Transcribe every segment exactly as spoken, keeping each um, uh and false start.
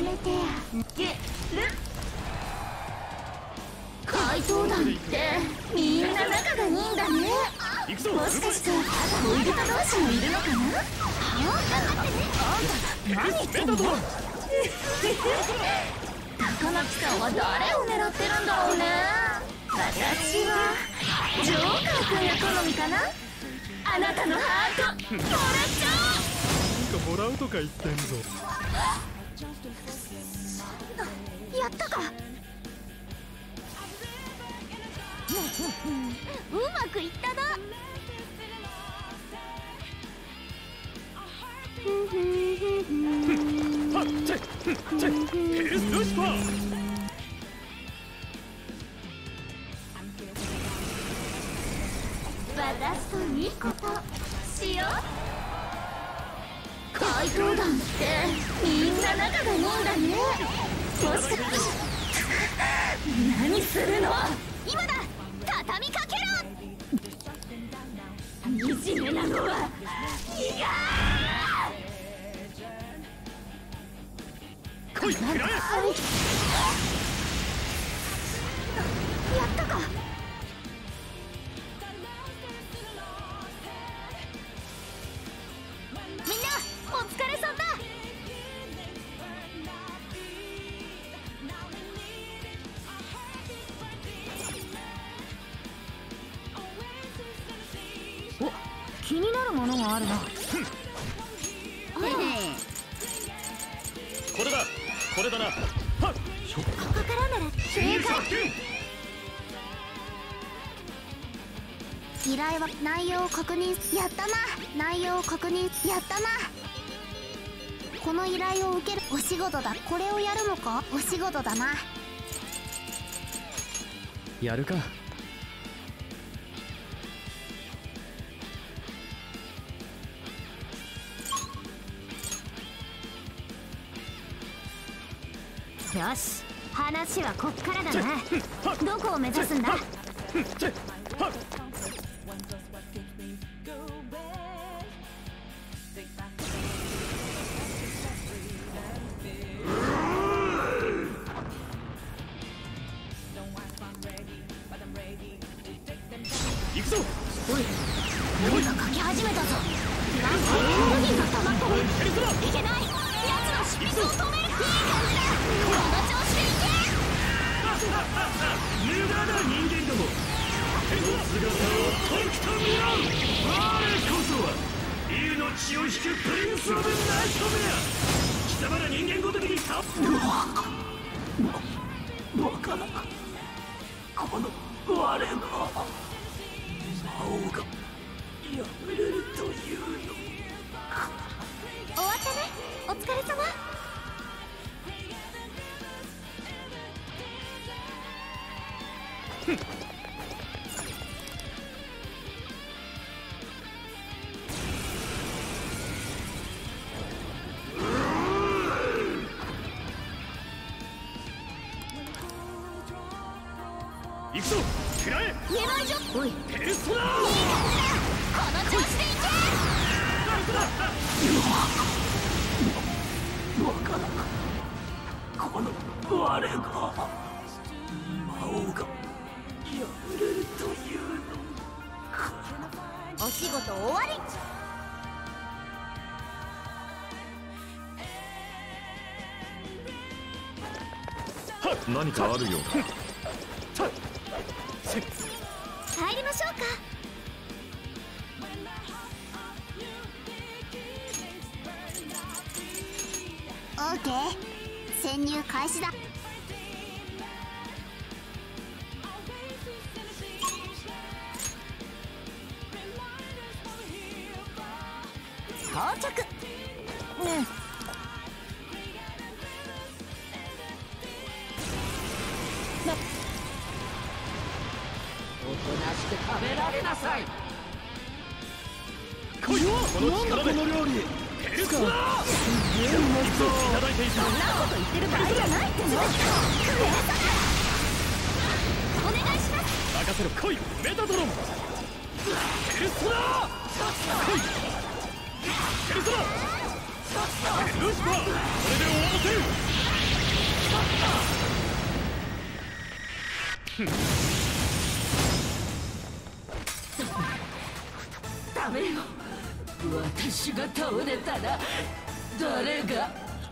始めてやゲル怪盗団ってみんな仲がいいんだね。もしかして恋人同士もいるのかな。あんた何言ってんの。高巻さんは誰を狙ってるんだろうね。私はジョーカー君が好みかな。あなたのハートもらっちゃおう。 なんかもらうとか言ってんぞ。 やったか。うまくいったな。私といいことしよう。怪盗団ってみんな仲がいいんだね。もしかして何するの。今だ畳みかけろ。惨めなのは嫌。来い、食らえ。やったか。みんなお疲れさんだ。お、気になるものがあるな。 これだ、これだな。はっ、 ここからなら正解。依頼は内容を確認。やったな。内容を確認。やったな。この依頼を受けるお仕事だ。これをやるのか。お仕事だな。 やるか。 よし、話はこっからだな。どこを目指すんだ。 行くぞ。 おい、何か書き始めたぞ。なんかエネルギーが溜まってる。いけない。奴の執筆を止める。いい感じだ。この調子でいけ。 無駄だ人間ども。その姿をとくと見よう。我こそは竜の血を引くプリンス・オブ・ナイトメア。貴様ら人間ごときにたっバカなこの我が魔王が破れるというのか。 終わったね。お疲れ様。 行くぞ。食らえ。 言えないじゃん。おい、 ペルソナー。 いい感じだ。この調子でいけ。 バカなこの我が魔王が破れるというのか。 お仕事終わり。 何かあるようだ。 帰りましょうか。オーケー、潜入開始だ。到着。ねえ、 おとなしく食べられなさい。 こいこの力でこの料理ペルソナー。すげえうまそういただいていた。 そんなこと言ってる場合じゃないっての。お願いします。 任せろ。来いメタトロン。ペルソナー。来いペルソナー。ルシファー。これで終わらせる。 ダメよ。私が倒れたら誰が。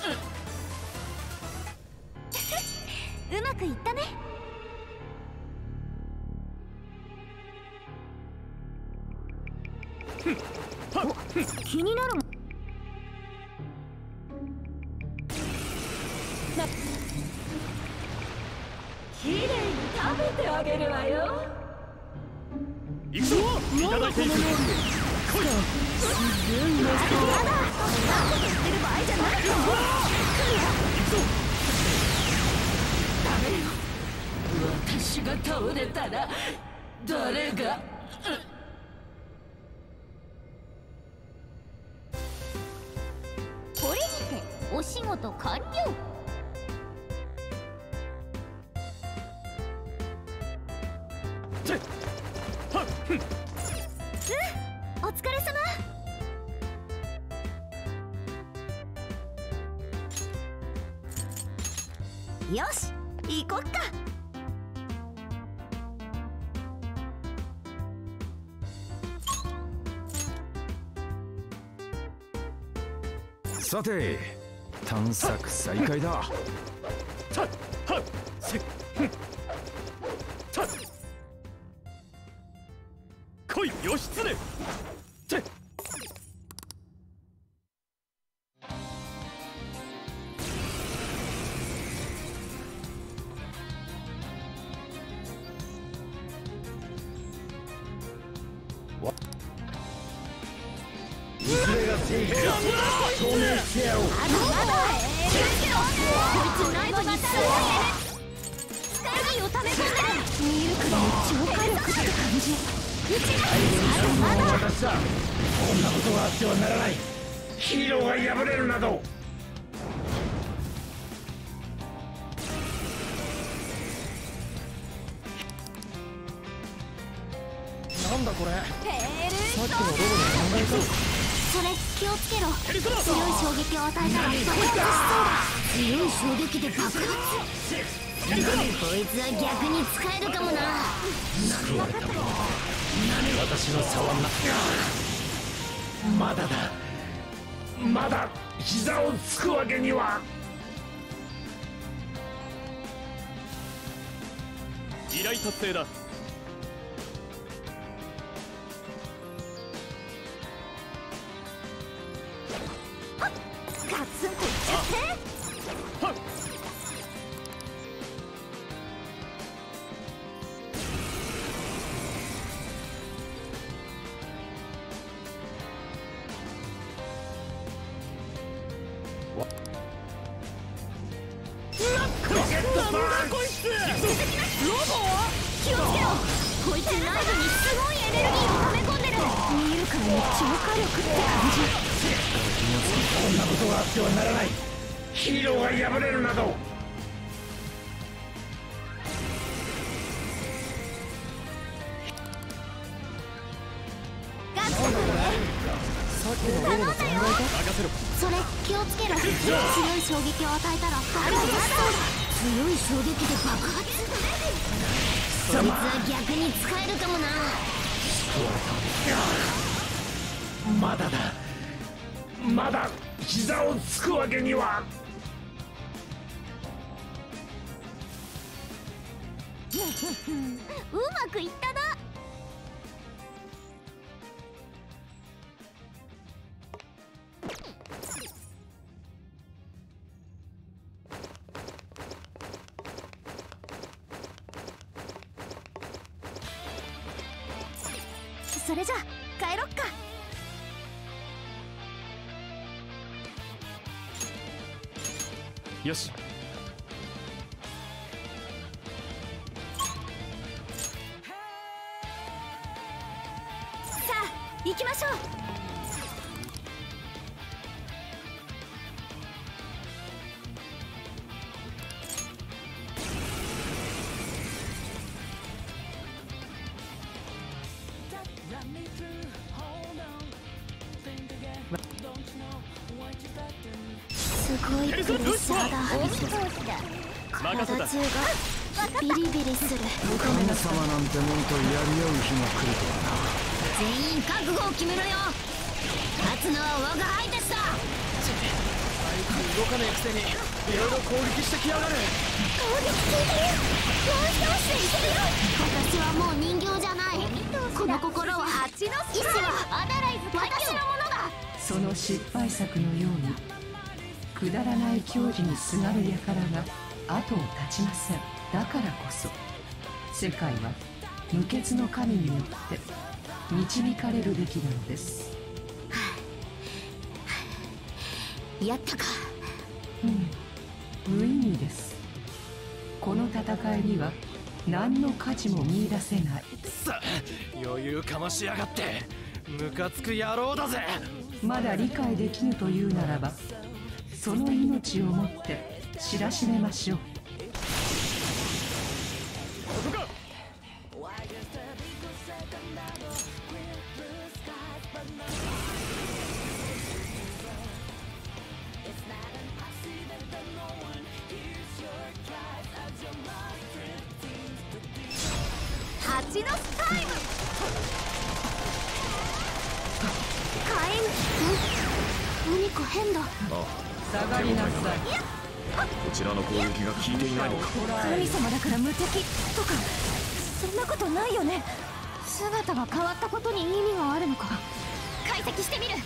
うまくいったね。気になるもん。 きれいに食べてあげるわよ。 行くぞ。いただいていく。来い。 やだ、そんなこと言ってる場合じゃないよ。 行くぞ。 ダメよ。私が倒れたら誰が。 これにてお仕事完了。 てっはっふん。 うん、お疲れ様。よし、行こっか。 さて探索再開だ。 さっはっせっふん。さっ来い義経。てっまだまだ。気をつけろ。こいつ内部にすごいね。使いをため込んでる。見えるからの超火力って感じ。うちまだまだ。 私だ。こんなことがあってはならない。ヒーローが敗れるなど。なんだこれ。 ヘルさっきのロボで考えた。 それ気をつけろ。強い衝撃を与えたら爆発しそうだ。強い衝撃で爆発。こいつは逆に使えるかもな。 救われたもの。私の差はな。まだだ。まだ膝をつくわけには。 依頼達成だ。 ガツンといっちゃって。 はっ。こいつ。 ロボ気をつけろ。こいつ内部にすごいエネルギーを溜め込んでる。見えるからの超火力って感じ。 こんなことがあってはならない。ヒーローが敗れるなど。 ガツンとね。 さっきのロボで考え任せろ。 それ気をつけろ。強い衝撃を与えたら爆発しそうだ。強い衝撃で爆発。そいつは逆に使えるかもな。 まだだ。まだ膝をつくわけには。 うまくいったな。それじゃ帰ろっか。 よし。 さあ行きましょう。すごいプレッシャーだ。お見通しだ。 体中がビリビリする。 神様なんてもんとやり合う日が来るとはな。 全員覚悟を決めろよ。勝つのは我が輩たちだ。 動かねえくせにいろいろ攻撃してきやがる。 攻撃ついてるよ。回し倒してみせるよ。私はもう人形じゃない。この心は意志は私のものだ。 その失敗作のようにくだらない矜持にすがる輩が後を絶ちません。だからこそ世界は無血の神によって導かれるべきなのです。 やったか。 うん、無意味です。この戦いには何の価値も見出せない。 さ余裕かましやがって。ムカつく野郎だぜ。 まだ理解できぬというならばその命をもって知らしめましょう。 ここか。 蜂のスタイム。火炎。何か変だ。 下がりなさい。 こちらの攻撃が効いていないのか。 神様だから無敵とかそんなことないよね。姿が変わったことに意味があるのか。解析してみる。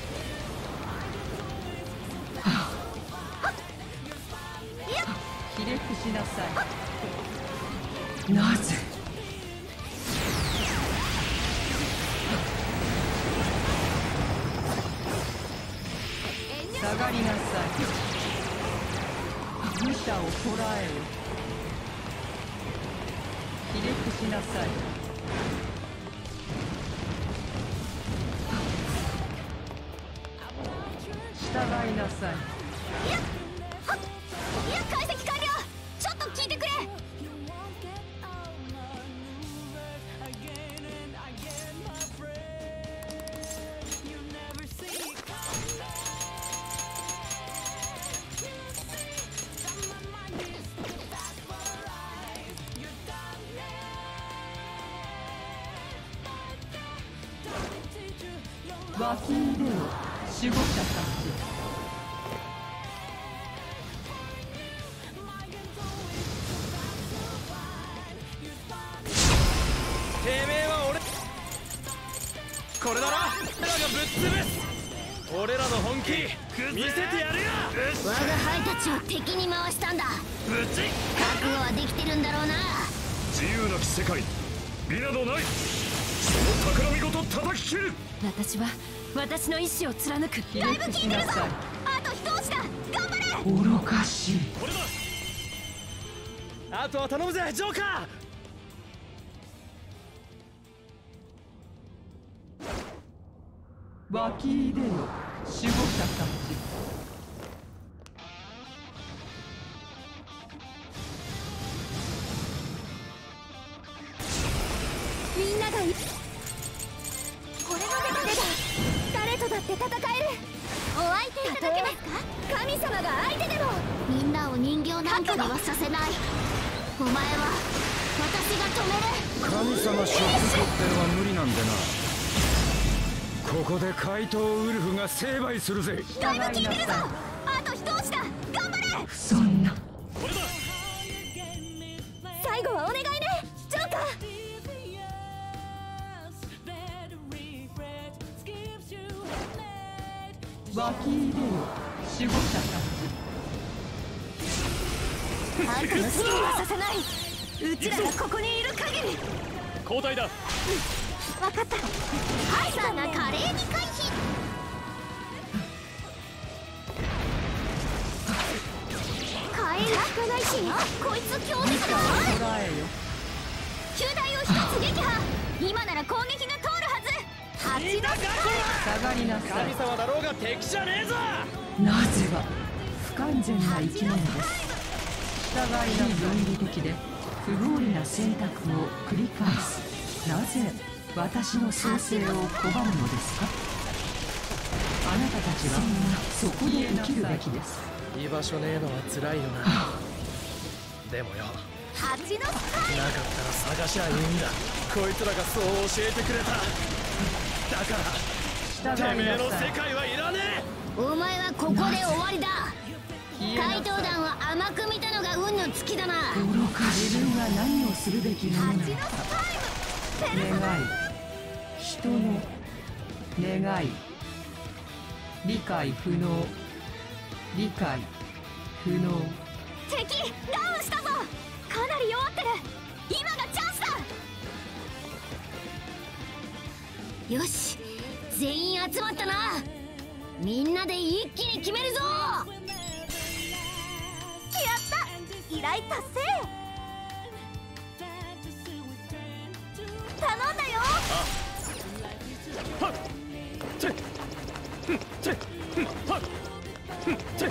ひれ伏しなさい。なぜ下がりなさい。武者を捕らえよ。ひれ伏しなさい。従いなさい。 いやいや解析完了。ちょっと聞いてくれ。 湧き入れよ守護者たち。 てめえは俺これだろ。俺らがぶっ潰す。俺らの本気見せてやるよ。 我が輩たちを敵に回したんだ。 ぶち覚悟はできてるんだろうな。 自由なき世界美などない。その企みごと叩き切る。 私は私の意志を貫く。 ひれ伏しなさい。 あと一押しだ。頑張れ。 愚かしい。 これだ。あとは頼むぜジョーカー。湧き入れよ守護者たち。 みんながいこれが手だ。誰とだって戦える。お相手いただけますか。神様が相手でも。みんなを人形なんかにはさせない。お前は私が止める。 神様ショックってのは無理なんでな。ここで怪盗ウルフが成敗するぜ。 だいぶ効いてるぞ。あと一押しだ。頑張れ。 そんなこれだ。 最後はお願いねジョーカー。 湧き入れよ守護者たち。 あんたの好きにはさせない。うちらがここにいる限り。 交代だ。 分かった。ハイサーが華麗に回避。火炎が効かないしこいつ強烈だ。 捕らえよ。 球体を一つ撃破。今なら攻撃が通るはず。蜂だ。 下がりなさい。 神様だろうが敵じゃねえぞ。 なぜは不完全な生き物です。従いな分離的で不合理な選択を繰り返す。なぜ私の創生を拒むのですか。あなたたちはそこで生きるべきです。 居場所ねえのは辛いよな。 でもよ、 蜂のスカイなかったら探しゃいいんだ。こいつらがそう教えてくれた。だからてめえの世界はいらねお前はここで終わりだ。怪盗団を甘く見たのが運の尽きだな。 愚か自分は何をするべきものなのか。願い、人の願い、理解不能、理解不能。 敵ダウンしたぞ。かなり弱ってる。今がチャンスだ。よし、全員集まったな。みんなで一気に決めるぞ。やった、依頼達成。頼んだよ。 はってふんてふんはっふんて。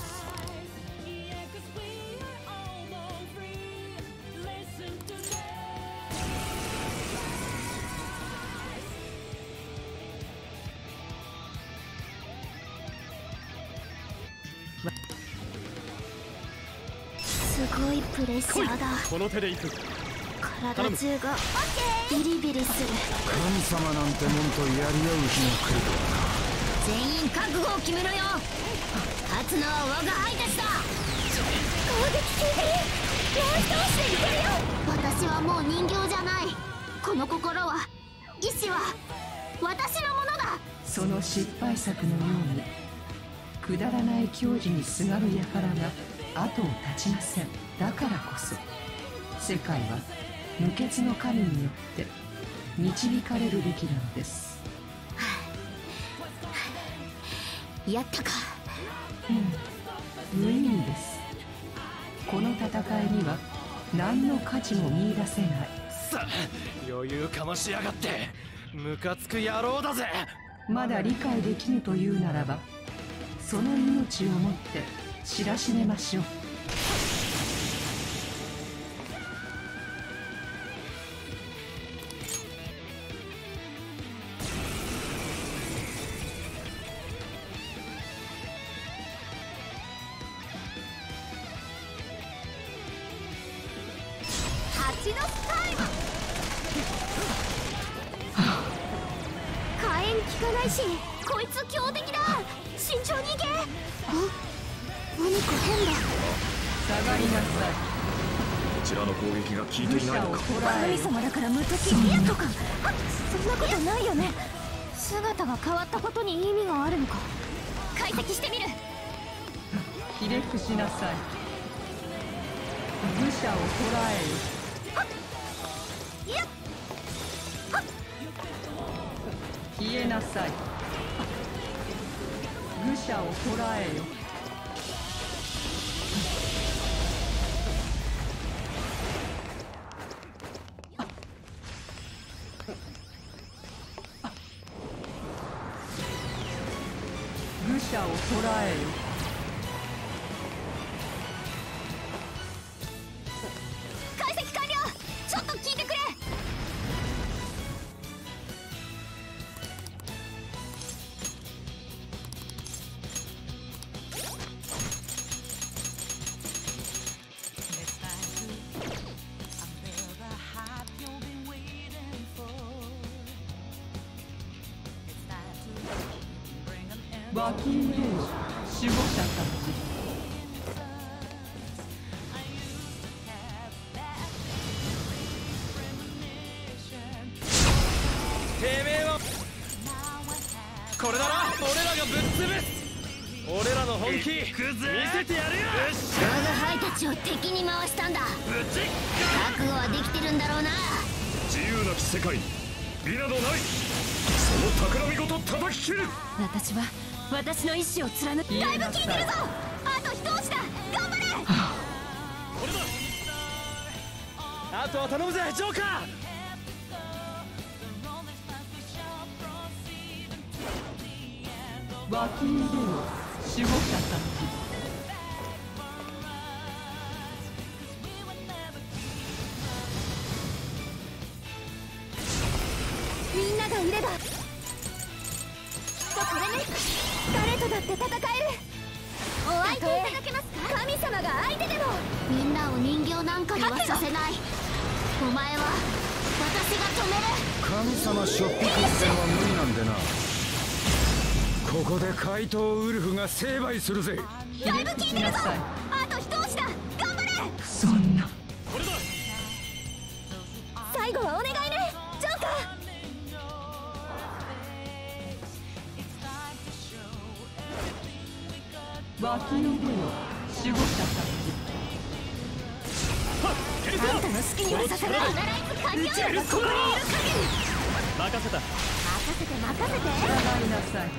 すごいプレッシャーだ。 この手で行く。 体中がビリビリする。 神様なんてもんとやり合う日が来るとはな。 全員覚悟を決めろよ。勝つのは我が輩たちだ。攻撃効いてる。もう一押しでいけるよ。私はもう人形じゃない。この心は、意志は私のものだ。 その失敗作のようにくだらない矜持にすがる輩が後を絶ちません。だからこそ世界は無欠の神によって導かれるべきなのです。 やったか。 うん、無意味です。この戦いには何の価値も見出せない。 さあ、余裕かましやがって。ムカつく野郎だぜ。 まだ理解できぬというならば、その命をもって知らしめましょう。 蜂のスタイム。火炎効かないし、こいつ強敵だ。慎重に行け。あ、何か変だ。 下がりなさい。 こちらの攻撃が効いていないのか。 神様だから無敵いやとか、あ、そんなことないよね。姿が変わったことに意味があるのか。解析してみる。 ひれ伏しなさい。愚者を捕らえよ。 いや、 消えなさい。愚者を捕らえよ。愚者を捕らえよ。 解析完了。ちょっと聞いてくれ。 バキンレイ守護者たち。 てめえはこれだな。俺らがぶっ潰す。俺らの本気見せてやるよ。 我が輩たちを敵に回したんだ。覚悟はできてるんだろうな。 自由なき世界美などない。その企みごと叩き切る。 私は私の意志を貫く。だいぶ効いてるぞ。あと一押しだ。頑張れ。 これだ。あとは頼むぜジョーカー。 バキンレイ守護者たち。 みんながいればきっとこれね。誰とだって戦える。お相手いただけますか。 神様が相手でもみんなを人形なんかにはさせない。お前は私が止める。 神様しょっぴくってのは無理なんでな。ここで怪盗ウルフが成敗するぜ。 だいぶ効いてるぞ。あと一押しだ。頑張れ。 そんなこれだ。 最後はお願いねジョーカ脇の手を守ったー。あんたの好きにはさせない。アナライズ完了。ここにいる限り任せた。 任せて任せて。 従いなさい。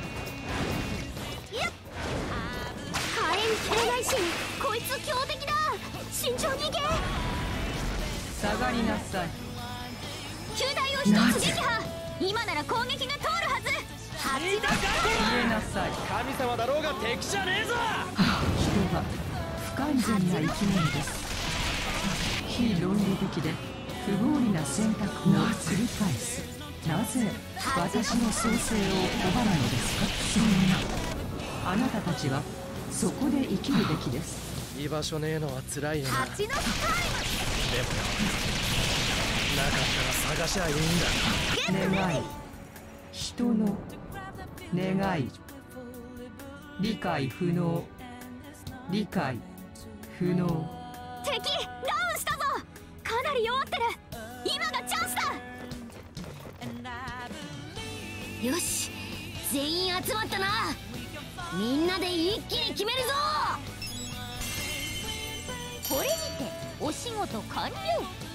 火炎切れないし、こいつ強敵だ。慎重に行け。 下がりなさい。 球体を一つ撃破。今なら攻撃が通るはず。八だ。 消えなさい。 神様だろうが敵じゃねえぞ。 人は不完全な生き物です。非論理的で不合理な選択を繰り返す。なぜ私の創生を拒むのですか。そんなあなたたちはそこで生きるべきです。 居場所ねえのは辛いよな。 八のタイでもよ、なかったら探しゃいいんだ。 願い、人の願い、理解不能、理解不能。 ム。敵ダウンしたぞ。かなり弱ってる。今がチャンスだ。よし、全員集まったな。みんなで一気に決めるぞ。これにてお仕事完了。